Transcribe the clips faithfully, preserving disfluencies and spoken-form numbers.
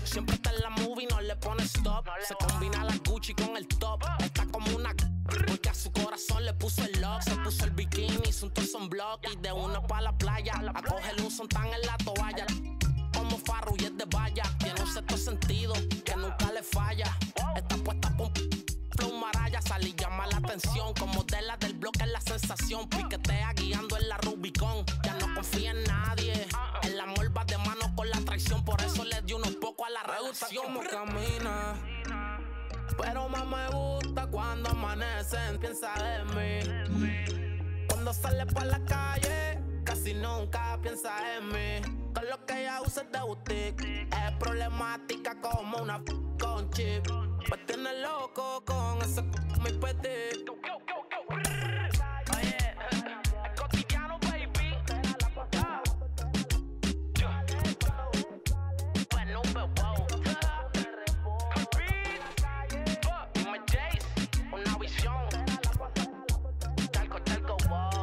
Siempre está en la movie, no le pone stop. Se combina la Gucci con el top. Está como una porque a su corazón le puso el lock. Se puso el bikini, su un block y de una pa' la playa. A cogerle un sontán en la toalla. Como Farru y es de valla. Tiene un sexto sentido que nunca le falla. Está puesta por un flow maraya. Sale y llama la atención. Como de la del bloque es la sensación. Piquetea guiando en la Rubicon. Ya no confía en nadie. El amor va de mano con la traición. Por eso le dio unos poco a la relación. Como camina, pero más me gusta cuando amanecen. Piensa en mí. Cuando sale por la calle, casi nunca piensa en mí. Con lo que ella usa es de boutique. Es problemática como una f con chip. Me tiene loco con ese f muy petit. Oye, es cotidiano, baby. Bueno, pero wow. Dime Jace, una visión. Talco, talco, wow.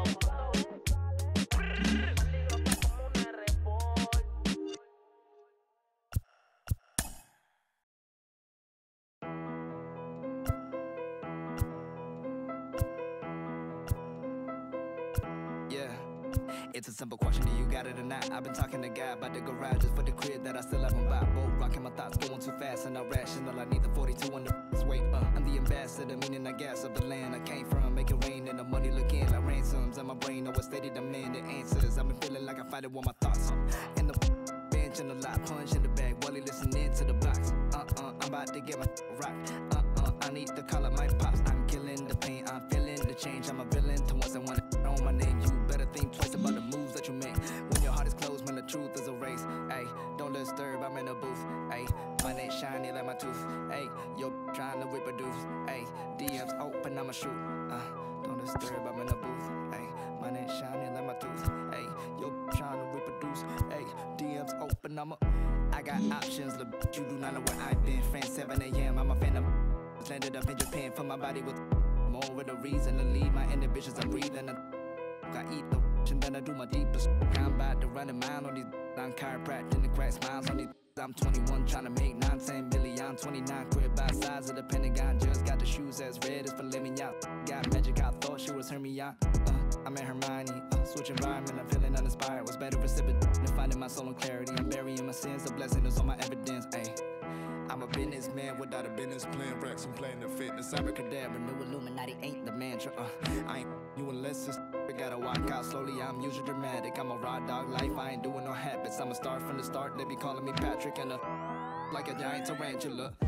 It's a simple question, do you got it or not? I've been talking to God about the garage just for the crib that I still haven't bought. Both rocking my thoughts going too fast and not rational. I need the forty-two on the weight. Uh, I'm the ambassador, meaning I gas of the land I came from. Make it rain and the money looking like ransoms. And my brain know what state I'm in, the answers. I've been feeling like I fight it with my thoughts. In the bench and the lot, punch in the bag. Wally listening to the box. Uh-uh, I'm about to get my rock. Uh-uh, I need to call up my pops. I'm killing the pain, I'm feeling the change. I'm a villain to once I want to on my name. You better think twice about the moves that you make. When your heart is closed, when the truth is erased. Ayy, don't disturb, I'm in the booth. Ayy, mine ain't shiny like my tooth. Ayy, yo trying to reproduce. Ayy, D Ms open, I'ma shoot. Uh, don't disturb, I'm in the booth. Ayy, mine ain't shiny like my tooth. Ayy, yo trying to reproduce. Ayy, D Ms open, I'ma. I got options, look, you do not know where I've been. France seven A M, I'm a fan of. Landed up in Japan for my body with more with a reason to leave. My inhibitions are breathing. I eat the and then I do my deepest. I'm about to run a mile on these. I'm chiropractic and crack smiles on these. I'm twenty-one trying to make nine, ten billion. twenty-nine crib by size of the Pentagon. Just got the shoes as red as filet mignon. Got magic, I thought she was Hermione. Uh, I'm in Hermione. Uh, switch environment, I'm feeling uninspired. Was better recipient than finding my soul in clarity. I'm burying my sins, the blessing is on my evidence. Ayy. I'm a businessman without a business plan. Racks, I'm playing the fitness. Abracadabra, new Illuminati ain't the mantra. Uh, I ain't you unless it's gotta walk out slowly. I'm usually dramatic. I'm a raw dog life. I ain't doing no habits. I'm a star from the start. They be calling me Patrick and a like a giant tarantula.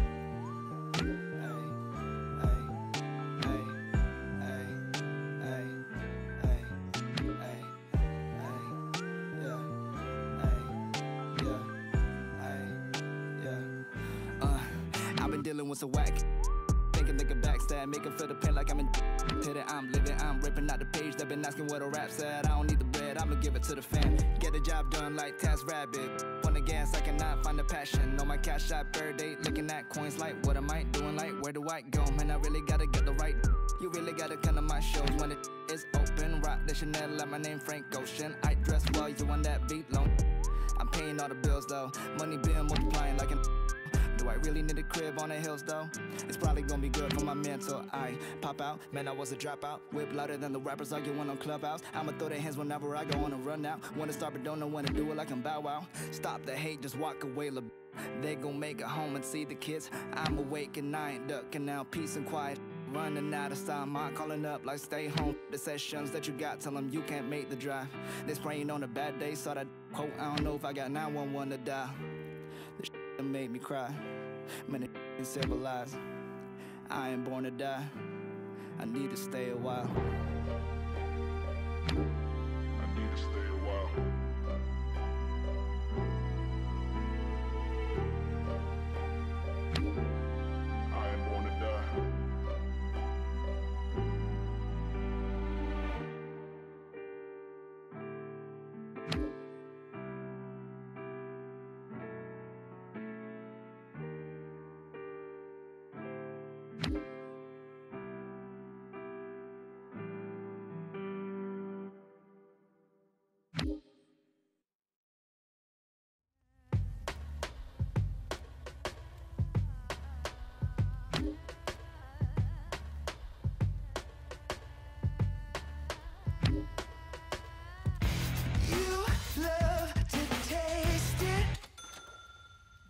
Dealing with some whack, thinking they can backstab, make 'em feel the pain like I'm in. Hit it, I'm living, I'm ripping out the page. They've been asking what a rap said. I don't need the bread, I'ma give it to the fam. Get the job done like Task Rabbit. On the gas, I cannot find the passion. On my cash app, third date, looking at coins like, what am I doing? Like, where do I go? Man, I really gotta get the right. You really gotta come to my shows when it is open. Rock the Chanel, like my name Frank Ocean. I dress well, you on that beat long. I'm paying all the bills though. Money bill multiplying like an. Do I really need a crib on the hills though? It's probably gonna be good for my mental. I pop out, man, I was a dropout. Whip louder than the rappers arguing on Clubhouse. I'ma throw their hands whenever I go on a run out. Wanna start but don't know when to do it like I'm Bow Wow. Stop the hate, just walk away, lil'. They gon' make it home and see the kids. I'm awake and I ain't ducking now, peace and quiet. Running out of style, mind calling up like stay home. The sessions that you got, tell them you can't make the drive. They spraying on a bad day, saw that quote. I don't know if I got nine one one to dial. This shit made me cry. Man, it is civilized. I ain't born to die. I need to stay a while. I need to stay a while. I ain't born to die.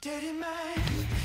Dirty mind.